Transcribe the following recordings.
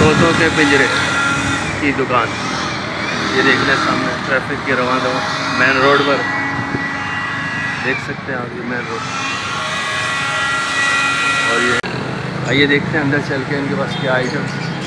तोतों के पिंजरे की दुकान। ये देख लें सामने ट्रैफिक की रवाना मेन रोड पर देख सकते हैं आप, ये मेन रोड। और ये आइए देखते हैं अंदर चल के इनके पास क्या आइटम।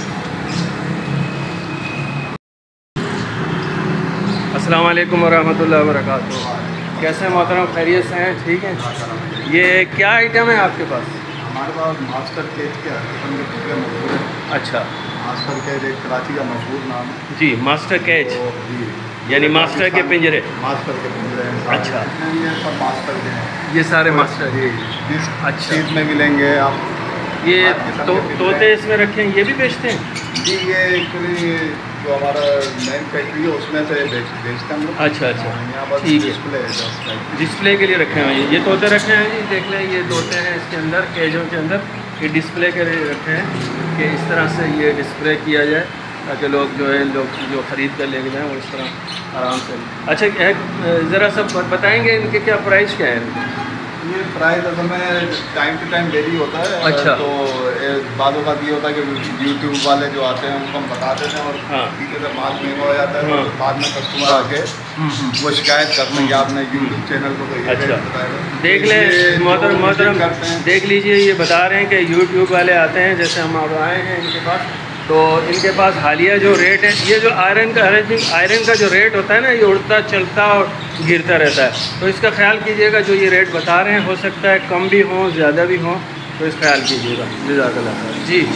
अस्सलाम वालेकुम वरहमतुल्लाहि वबरकातुहू। कैसे हैं मोहतरम, खैरियत से हैं? ठीक है। ये क्या आइटम है आपके पास? हमारे पास मास्टर केज के मशहूर है। अच्छा, मास्टर केज एक कराची का मशहूर नाम है जी। मास्टर केज जी, यानी मास्टर के पिंजरे। मास्टर के पिंजरे हैं। अच्छा, ये सब मास्टर के हैं, ये सारे मास्टर जी। जिस अच्छा, चीज़ में मिलेंगे आप। ये तोते इसमें रखे हैं, ये भी बेचते हैं जी। ये एक्चुअली जो हमारा मेन फैक्ट्री है उसमें से बेचते हैं हम लोग। अच्छा अच्छा, यहाँ पर ठीक है। डिस्प्ले है, जस्ट डिस्प्ले के लिए रखे हुए हैं। ये तोते रखे हैं जी, देख लें। ये तोते हैं इसके अंदर, केजों के अंदर। ये डिस्प्ले के लिए रखे हैं कि इस तरह से ये डिस्प्ले किया जाए ताकि लोग जो ख़रीद कर लेके जाएँ वो इस तरह आराम से। अच्छा, ज़रा सब बताएँगे इनके क्या प्राइस क्या है इनके? ये प्राइस असल में टाइम टू टाइम वेरी होता है। अच्छा, तो बातों का ये होता है कि यूट्यूब वाले जो आते हैं उनको हम बता देते हैं और हाँ, ठीक है, माल महंगा हो जाता है। हाँ, तो बाद में कस्टमर आके वो शिकायत करते हैं कि आपने यूट्यूब चैनल को तो ये अच्छा बताया। देख लें मोहतरम, देख लीजिए। ये बता रहे हैं कि यूट्यूब वाले आते हैं, जैसे हम अब आए हैं इनके पास, तो इनके पास हालिया जो रेट है, ये जो आयरन का जो रेट होता है ना, ये उड़ता चलता और गिरता रहता है। तो इसका ख्याल कीजिएगा। जो ये रेट बता रहे हैं हो सकता है कम भी हो ज़्यादा भी हो, तो इस ख्याल कीजिएगा। जज़ाकल्लाह खैर जी।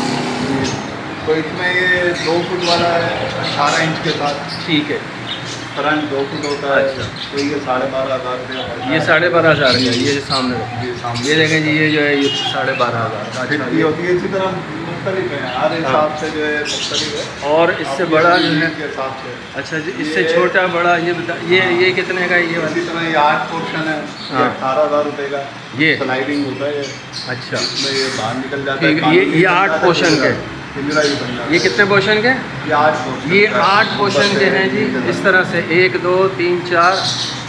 तो इसमें ये 2 फुट वाला है 18 इंच के साथ। ठीक है। फ्रंट 2 फुट होता है। अच्छा, तो ये 12,500 रुपये। ये 12,500 का। ये जो सामने सामने ये देखें जी, ये जो है ये 12,500 का। अच्छा, ये होती है। इसी तरह मुख्तलिफ है, हर हिसाब से जो है मुख्तलिफ है। और इससे बड़ा जो है के हिसाब से। अच्छा जी, इससे छोटा बड़ा ये बता, ये कितने का? ये इसी तरह ये 8 पोर्शन है। हाँ, 18,000 रुपये का। ये स्लाइडिंग होता है। अच्छा, इसमें ये बाहर निकल जाता ठीक है। है। ये 8 पोर्शन के। पिंजरा भी बन जाता है। ये कितने पोर्शन के? ये 8 पोर्शन। ये 8 पोर्शन के हैं जी। इस तरह से 1 2 3 4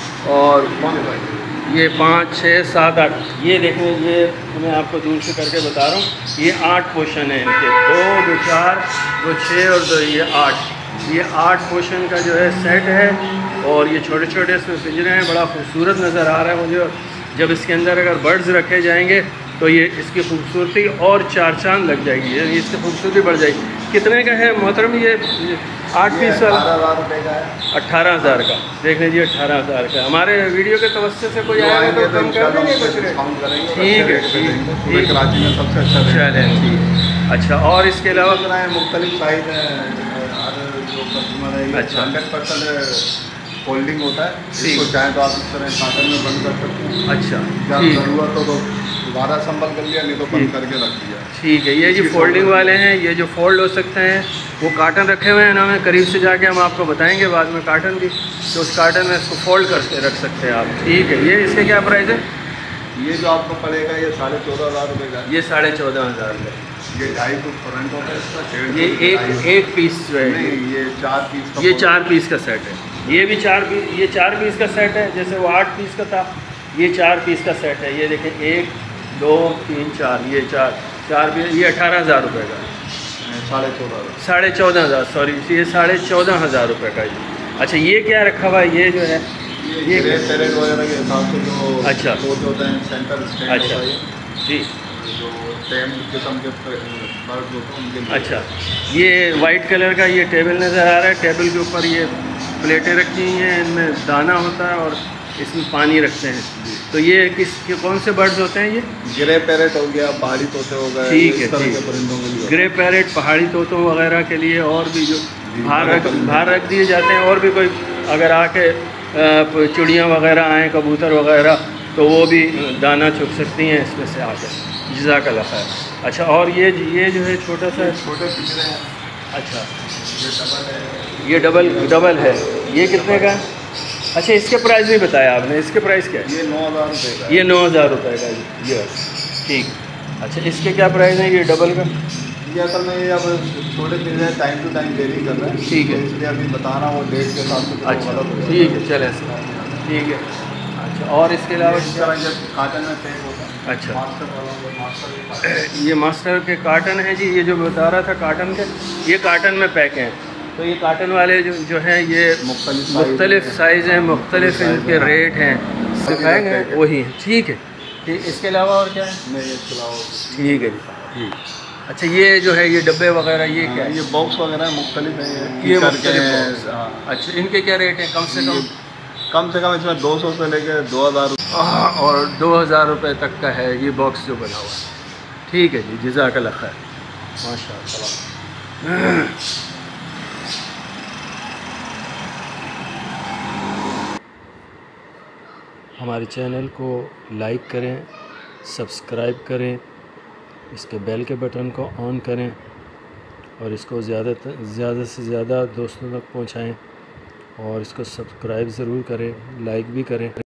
और ये 5 6 7 8। ये देखें, ये मैं आपको दूर से करके बता रहा हूँ। ये 8 पोर्शन है इनके। 2 2 4 2 6 और 2 ये 8। ये 8 पोर्शन का जो है सेट है। और ये छोटे छोटे इसमें पिंजरे हैं। बड़ा खूबसूरत नज़र आ रहा है मुझे। जब इसके अंदर अगर बर्ड्स रखे जाएंगे तो ये इसकी खूबसूरती और 4 चांद लग जाएगी, इसकी खूबसूरती बढ़ जाएगी। कितने का है मोहतरम ये 8 पीस वाला? 18,000 रुपये का है। 18,000 का। देख लीजिए, 18,000 का। हमारे वीडियो के तवज्जो से कोई आएगा तो कम कर देंगे कुछ रेट? ठीक है, ठीक। कराची में सबसे अच्छा चलें, ठीक। अच्छा, और इसके अलावा मुख्तलिफ साइज है। जो कस्टमर है, अच्छा, 100% फोल्डिंग होता है। इसको चाहे तो आप इस तरह काटन में बंद कर सकते हैं। अच्छा, जब ठीक। ज़रूरत हो तो दोबारा संभल कर लिया, नहीं तो बंद करके रख दिया। ठीक है। ये जो फोल्डिंग वाले हैं, ये जो फोल्ड हो सकते हैं, वो कार्टन रखे हुए हैं ना, हमें करीब से जाके हम आपको बताएंगे बाद में कार्टन भी। तो उस कार्टन में इसको फोल्ड करके रख सकते हैं आप। ठीक है। ये इसके क्या प्राइस है? ये जो आपको पड़ेगा ये 14,500 रुपये का। ये 14,500 का। ये 2.5 फुट फ्रंट होता है इसका। ये एक पीस जो है, नहीं, ये 4 पीस का। ये 4 पीस का सेट है। ये भी 4 पीस, ये 4 पीस का सेट है। जैसे वो 8 पीस का था, ये 4 पीस का सेट है। ये देखें, 1 2 3 4, ये 4 पीस। ये 18,000 रुपये का। 14,500। 14,500, सॉरी, ये 14,500 रुपये का। अच्छा, ये क्या रखा हुआ है? ये जो है ये पेरेंट वगैरह के हिसाब से जो अच्छा होते हैं, सेंटर स्टैंड अच्छा होता है जी, जो टेम किस्म के बर्ड होते हैं उनके लिए। अच्छा, ये वाइट कलर का ये टेबल नज़र आ रहा है। टेबल के ऊपर ये प्लेटें रखी हुई हैं, इनमें दाना होता है और इसमें पानी रखते हैं। तो ये कौन से बर्ड्स होते हैं? ये ग्रे पैरेट हो गया, पहाड़ी तोते हो गए। ठीक है, इस तरह ठीक के परिंदों के लिए। ग्रे पैरेट, पहाड़ी तोतों वगैरह के लिए, और भी जो बाहर रख दिए जाते हैं। और भी कोई अगर आके चिड़ियाँ वगैरह आएँ, कबूतर वगैरह, तो वो भी दाना चुग सकती हैं इसमें से आकर। जज़ाकल्लाह खैर। अच्छा, और ये जो है छोटा सा छोटे पिंजरे हैं। अच्छा, ये डबल है। ये डबल है। ये कितने का? अच्छा, इसके प्राइस भी बताया आपने। इसके प्राइस क्या है? ये 9,000 रुपये का। ये 9,000 रुपये का जी। ये ठीक। अच्छा, इसके क्या प्राइस है ये डबल का? ये असल में ये अब छोटे पिंजरे टाइम टू टाइम वेरी कर रहे हैं। ठीक है, इसलिए अभी बताना वो डेट के हिसाब से। अच्छा, ठीक है, चले, ठीक है। अच्छा, और इसके अलावा काटन में पैक होता है। अच्छा, मास्टर वाला मास्टर ये मास्टर के कार्टन है जी। ये जो बता रहा था कार्टन के, ये कार्टन में पैक हैं। तो ये कार्टन वाले जो हैं ये मुख्तलिफ़ साइज़ हैं, मुख्तलिफ़ इनके रेट हैं, दिखाएँगे वही हैं। ठीक है, ठीक। इसके अलावा और क्या है? नहीं, इसके अलावा ठीक है जी, ठीक। अच्छा, ये जो है ये डब्बे वगैरह ये क्या है? ये बॉक्स वगैरह मुख्तलिफ हैं, ये मुख्तलिफ बॉक्स। अच्छा, इनके क्या रेट हैं? कम से कम इसमें 200 से लेकर 2000 और 2000 रुपये तक का है ये बॉक्स जो बना हुआ है। ठीक है जी, जज़ाकल्लाह खैर, माशाअल्लाह। हमारे चैनल को लाइक करें, सब्सक्राइब करें, इसके बेल के बटन को ऑन करें और इसको ज़्यादा से ज़्यादा दोस्तों तक पहुंचाएं और इसको सब्सक्राइब ज़रूर करें, लाइक भी करें।